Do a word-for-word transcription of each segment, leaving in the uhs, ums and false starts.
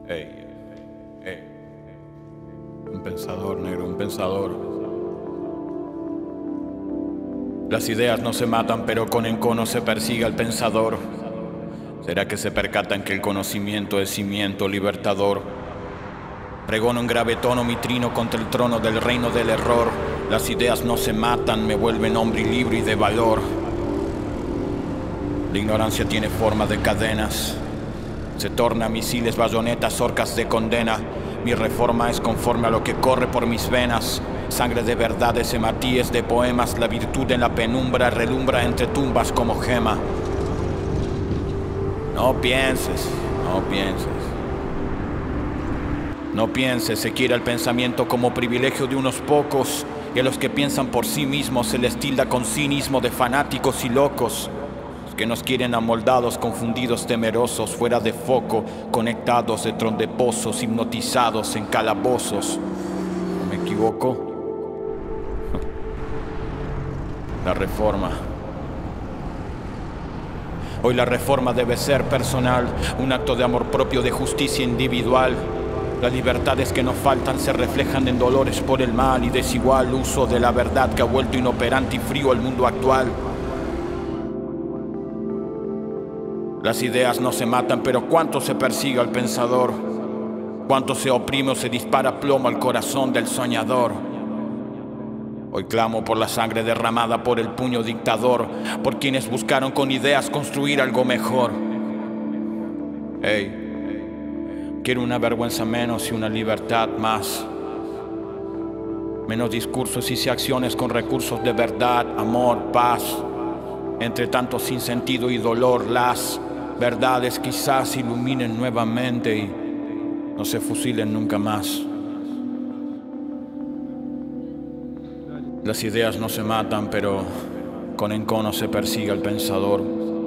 Ey, ey, un pensador, negro, un pensador. Las ideas no se matan, pero con encono se persigue al pensador. ¿Será que se percatan que el conocimiento es cimiento libertador? Pregono en grave tono mi trino contra el trono del reino del error. Las ideas no se matan, me vuelven hombre libre y de valor. La ignorancia tiene forma de cadenas. Se torna misiles, bayonetas, orcas de condena. Mi reforma es conforme a lo que corre por mis venas. Sangre de verdades, hematíes de poemas. La virtud en la penumbra relumbra entre tumbas como gema. No pienses, no pienses. No pienses, se quiere el pensamiento como privilegio de unos pocos. Y a los que piensan por sí mismos se les tilda con cinismo de fanáticos y locos. Que nos quieren amoldados, confundidos, temerosos, fuera de foco, conectados de trondeposos, hipnotizados en calabozos. ¿No me equivoco? La reforma. Hoy la reforma debe ser personal, un acto de amor propio, de justicia individual. Las libertades que nos faltan se reflejan en dolores por el mal y desigual uso de la verdad que ha vuelto inoperante y frío al mundo actual. Las ideas no se matan, pero ¿cuánto se persigue al pensador? ¿Cuánto se oprime o se dispara plomo al corazón del soñador? Hoy clamo por la sangre derramada por el puño dictador, por quienes buscaron con ideas construir algo mejor. Hey, quiero una vergüenza menos y una libertad más. Menos discursos y sí acciones con recursos de verdad, amor, paz. Entre tanto sinsentido y dolor, las verdades quizás iluminen nuevamente y no se fusilen nunca más. Las ideas no se matan, pero con encono se persigue al pensador.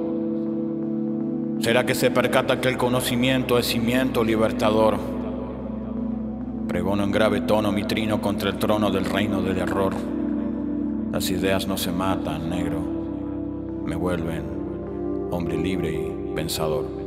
¿Será que se percata que el conocimiento es cimiento libertador? Pregono en grave tono mi trino contra el trono del reino del error. Las ideas no se matan, negro. Me vuelven hombre libre y pensador.